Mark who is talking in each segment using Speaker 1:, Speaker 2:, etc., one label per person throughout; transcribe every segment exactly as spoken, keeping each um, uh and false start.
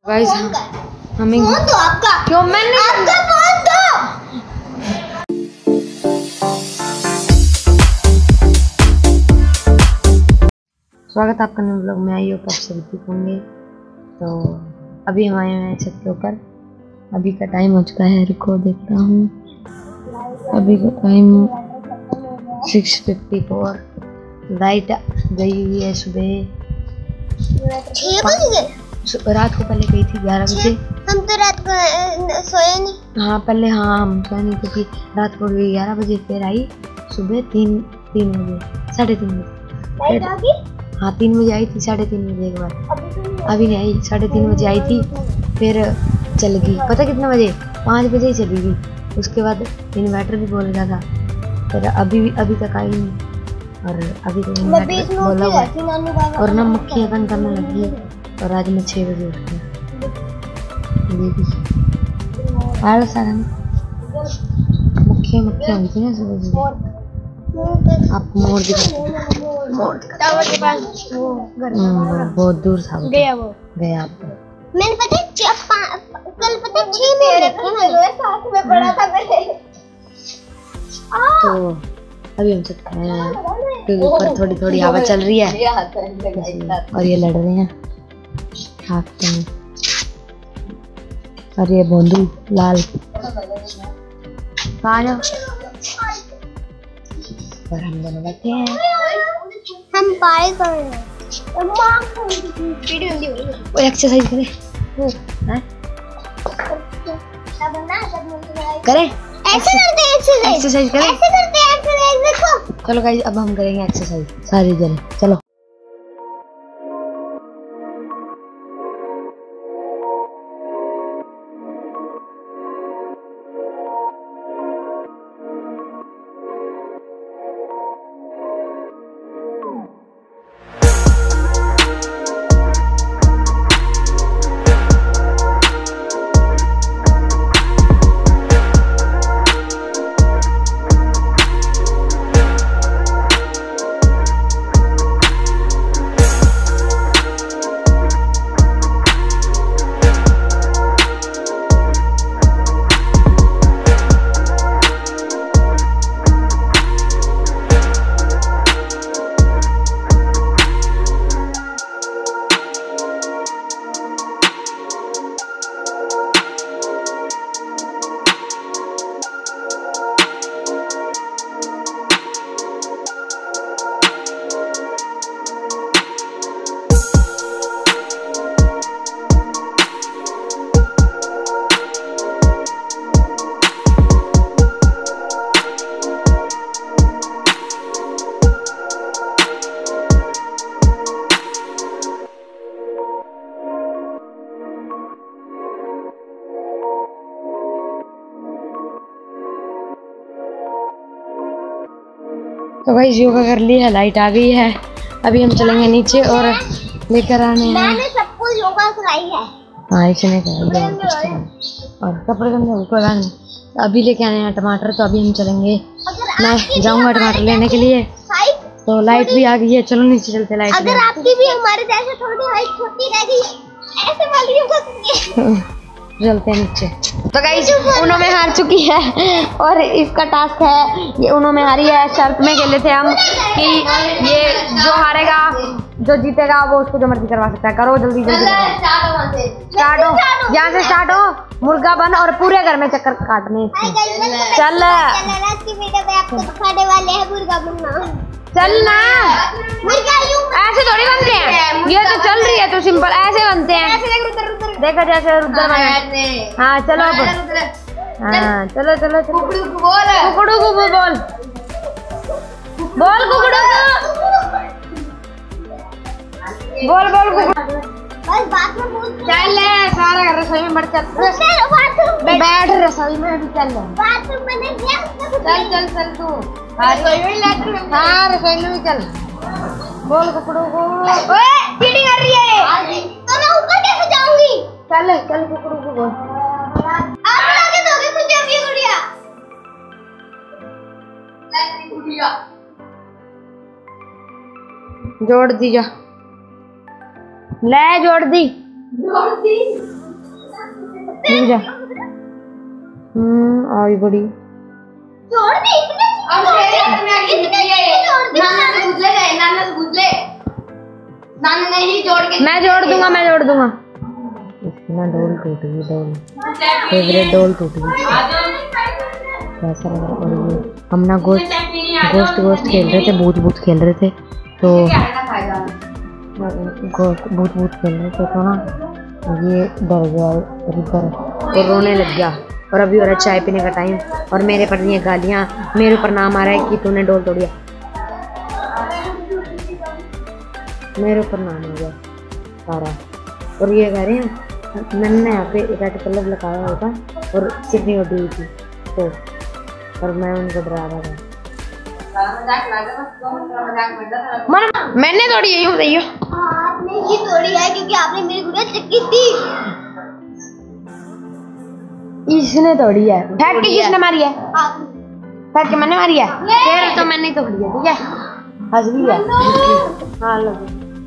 Speaker 1: Guys हमें phone दो आपका। क्यों मैंने आपका फोन दो। स्वागत आपका नए ब्लॉग में। आई हो आप सभी ठीक होंगे। तो अभी हम आए हैं छत के ऊपर। अभी का टाइम हो चुका है, रुको देखता हूँ। अभी का time six fifty four. Light गई हुई है सुबह छह बजे। रात को पहले गई थी ग्यारह बजे। हम तो रात को सोए नहीं। हाँ पहले हाँ हम सोए नहीं क्योंकि रात को गई ग्यारह बजे, फिर आई सुबह तीन तीन बजे साढ़े तीन बजे। हाँ तीन बजे आई थी, साढ़े तीन बजे एक बार। अभी नहीं आई, साढ़े तीन बजे आई थी, फिर चल गई। पता कितने बजे? पाँच बजे ही चली गई। उसके बाद इन्वर्टर भी बोल रहा था, फिर अभी अभी तक आई नहीं। और अभी तो इन्वर्टर बोला हुआ है। और ना मक्खियाँ तंग करने लगी है। और आज मैं छः बजे उठ गई। आलस आ रहा ना, मक्खियाँ मक्खियाँ हुई थी ना सुबह सुबह। आपको मोड़ दिखा मोड़ दिखा बहुत दूर था गया वो गया आपको। मैंने पता कल पता छह मोड़ देखे मैंने साथ में पड़ा था मैंने। तो अभी हम सकते हैं क्योंकि ऊपर थोड़ी थोड़ी हवा चल रही है और ये लड़ रहे हैं हाथ में। और ये बोंदू लाल कहाँ जाओ। और हम दोनों बैठे हैं, हम पाए कर रहे हैं। वो एक्सरसाइज करें करें ऐसे करते हैं एक्सरसाइज एक्सरसाइज करें ऐसे करते हैं एक्सरसाइज। देखो चलो गाइस अब हम करेंगे एक्सरसाइज सारे जने। चलो तो भाई योगा कर लिया, लाइट आ गई है। अभी हम चलेंगे नीचे और लेकर आने हैं। मैंने सबको योगा कराई है। हाँ इसने कराई है और कपड़े गंदे कोई बात नहीं। तो अभी लेके आने हैं टमाटर, तो अभी हम चलेंगे। मैं जाऊंगा टमाटर लेने के लिए। तो लाइट भी आ गई है, चलो नीचे चलते। लाइट अगर आपकी भी हमारे जैसे थोड़ी हाइट छोटी रह गई ऐसे वाली योगा करिए। चलते हैं नीचे। तो गाइस उनो में हार चुकी है और इसका टास्क है ये उनो में हारी है। शर्त में खेले थे हम कि ये जो हारेगा जो जीतेगा वो उसको जो मर्जी करवा सकता है। करो जल्दी जल्दी स्टार्ट हो, यहाँ से स्टार्ट हो। मुर्गा बन और पूरे घर में चक्कर काटने। चल चल ना, ऐसे थोड़ी बनते हैं, ये तो चल रही है तो सिंपल ऐसे बनते हैं। देखो जैसे उधर बने। हाँ चलो अब हाँ चलो चलो चलो कुकड़ू को बोल कुकड़ू को बोल बोल कुकड़ू बोल बोल कुकड़ू। चल सारा रसोई में बढ़ चल बैठ रसोई में भी चल चल चल चल तू हाँ रसोई में भी चल। बोल कुकड़ू को चीटिंग कर रही है तो मैं ऊपर कैसे जाऊंगी। चल चल कुकड़ू को बोल आप लाके दोगे मुझे अभी गुड़िया गुड़िया जोड़ दी जा ले जोड़ दी जा। हम्म आई बड़ी
Speaker 2: छोड़ दे इतने और तेरे हाथ में आगे निकल गए। नाना से पूछ ले गए, नाना से पूछ ले। नाना नहीं जोड़ के
Speaker 1: मैं जोड़ दूंगा, मैं जोड़ दूंगा। इतना डोल टूट गई, डोल फेवरेट डोल टूट गई। कैसा लग रहा। और ये हम ना गोश्त गोश्त गोश्त खेल रहे थे, भूत भूत खेल रहे थे, तो गोश्त भूत भूत खेल रहे थे तो ना ये डर गया इधर और रोने लग गया। और अभी हो रहा है चाय पीने का टाइम और मेरे पर ये गालियाँ, मेरे ऊपर नाम आ रहा है कि तूने डोल तोड़ दिया। मेरे ऊपर नाम आ गया सारा। और ये कह रहे हैं मैंने यहाँ पे रेड कलर लगाया होता और सिडनी उड़ी हुई थी तो, और मैं उनको डरा रहा था। मैंने तोड़ी है, यूं बताइए।
Speaker 2: आपने ही तोड़ी है क्योंकि आपने मेरी गुड़िया चक्की थी।
Speaker 1: इसने तोड़ी है। फेंक के किसने मारी है?
Speaker 2: आप
Speaker 1: फेंक के मैंने मारी है। फिर तो मैंने तोड़ी है, ठीक है। हंस भी है। हाँ लो।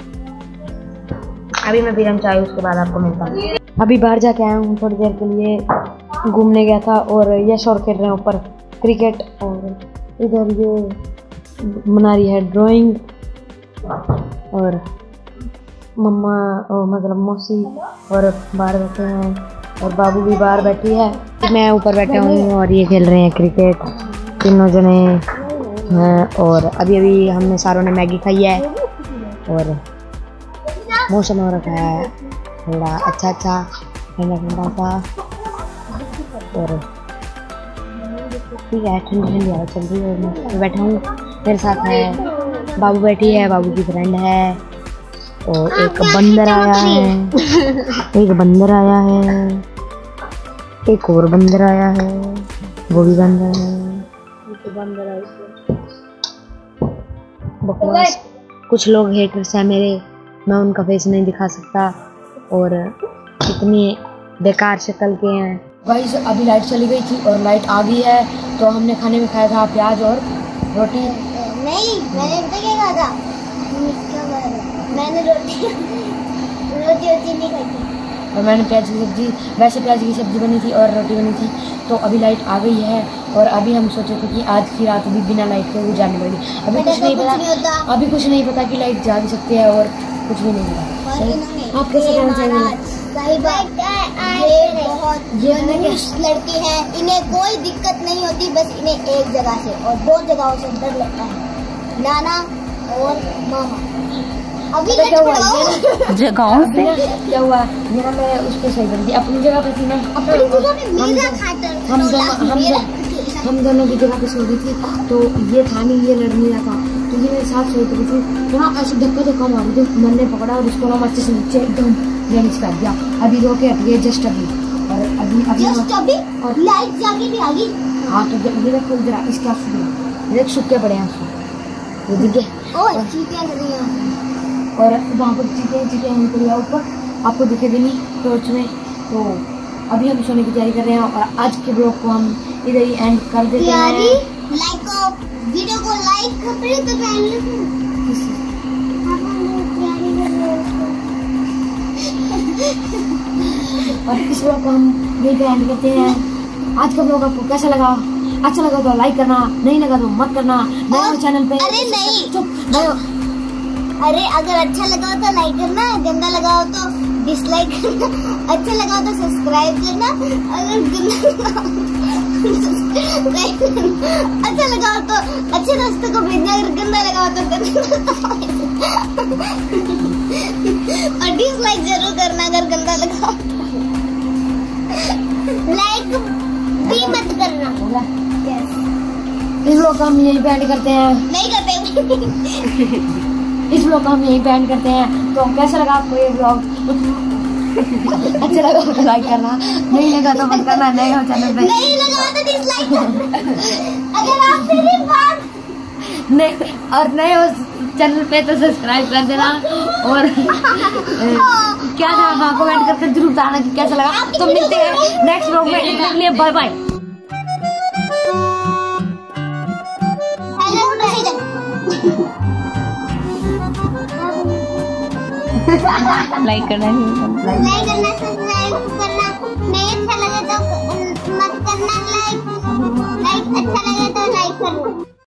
Speaker 1: अभी मैं पीरम चाय, उसके बाद आपको मिलता हूँ। अभी बाहर जाके आया हूँ, थोड़ी देर के लिए घूमने गया था और यश और खेल रहे हैं ऊपर क्रिकेट। और इधर ये बना रही है ड्राइंग और मम्मा ओ, मतलब मौसी और बाहर बैठे हैं और बाबू भी बाहर बैठी है। मैं ऊपर बैठा हूँ और ये खेल रहे हैं क्रिकेट तीनों जने हैं। और अभी अभी हमने सारों ने मैगी खाई है और मौसम हो रखा है थोड़ा अच्छा अच्छा ठंडा ठंडा सा। और ठीक है, ठंडी ठंडी हवा चल रही है और मैं बैठा हूँ। मेरे साथ है बाबू बैठी है, बाबू की फ्रेंड है और एक बंदर आया है, एक बंदर आया है, एक और बंदर आया है, वो भी बंदर है। बकवास। कुछ लोग हेटर्स हैं मेरे, मैं उनका फेस नहीं दिखा सकता और इतनी बेकार शक्ल के हैं। गाइस अभी लाइट चली गई थी और लाइट आ गई है तो हमने खाने में खाया था प्याज और रोटी।
Speaker 2: नहीं, मैंने तो क्या कहा था? मैंने रोटी रोटी रोटी नहीं खाई थी
Speaker 1: और मैंने प्याज की सब्जी, वैसे प्याज की सब्जी बनी थी और रोटी बनी थी। तो अभी लाइट आ गई है और अभी हम सोचे थे कि आज की रात भी बिना लाइट के गुजारनी पड़ेगी। अभी कुछ नहीं पता, अभी कुछ नहीं पता कि लाइट जा भी सकती है और कुछ भी नहीं पता। आप कैसे कहना चाहेंगे?
Speaker 2: सही बात है, ये बहुत ये लड़की है, इन्हें कोई दिक्कत नहीं होती, बस इन्हें एक जगह से और दो जगहों से डर लगता है, नाना और मामा। अभी
Speaker 1: क्या हुआ जगहों से? क्या हुआ ये ना, मैं उस पर सही बनती अपनी जगह पे थी ना,
Speaker 2: अपनी जगह पे मेरा खातर
Speaker 1: हम दोनों हम हम दोनों की जगह पे सो रही थी तो ये था नहीं, ये लड़ नहीं रहा था तो ये मेरे साथ सोई रही थी तो ना ऐसे धक्का धक्का मारी थी। मैंने पकड़ा और उसको हम अच्छे से नीचे एकदम नीचे कर दिया। अभी रो के हट गई जस्ट अभी। और अभी अभी
Speaker 2: जस्ट अभी और लाइट जाके भी आ गई।
Speaker 1: हाँ तो ये देखो जरा इसके आंसू देख, सूखे पड़े आंसू, ये दिखे
Speaker 2: और चीटियां कर रही हैं
Speaker 1: और वहाँ पर चीटियां चीटियां निकली है ऊपर, आपको दिखेगी नहीं टॉर्च में। तो अभी हम सोने की तैयारी कर रहे हैं और आज के ब्लॉग को हम इधर ही एंड कर देते हैं।
Speaker 2: लाइक वीडियो को लाइक कर तो
Speaker 1: और इस ब्लॉग को हम यही पे एंड करते हैं। आज का ब्लॉग आपको कैसा लगा? अच्छा लगा तो लाइक करना, नहीं लगा तो मत करना। नए हो चैनल पे?
Speaker 2: अरे नहीं,
Speaker 1: चुप नए हो।
Speaker 2: अरे अगर अच्छा लगा हो तो लाइक करना, गंदा लगा हो तो डिसलाइक करना, अच्छा लगा हो तो सब्सक्राइब करना, अगर गंदा अच्छा लगा हो तो अच्छे रास्ते को भेजना, अगर गंदा लगा हो तो गंदा और डिसलाइक जरूर करना अगर गंदा लगा हो। लाइक भी मत करना।
Speaker 1: इस ब्लॉग का हम यही बैंड करते हैं।
Speaker 2: नहीं करते
Speaker 1: इस ब्लॉग का हम यही बैंड करते हैं। तो कैसा लगा आपको ये ब्लॉग? अच्छा लगा तो लाइक करना, नहीं लगा तो मत करना। नए हो चैनल पे?
Speaker 2: नहीं लगा तो डिसलाइक करना। अगर आप मेरी बात
Speaker 1: नहीं और नए हो चैनल पे तो सब्सक्राइब कर देना और क्या था हाँ कमेंट करके जरूर बताना कि कैसा लगा। तो मिलते हैं नेक्स्ट ब्लॉग में, के लिए बाय बाय। लाइक करना
Speaker 2: लाइक करना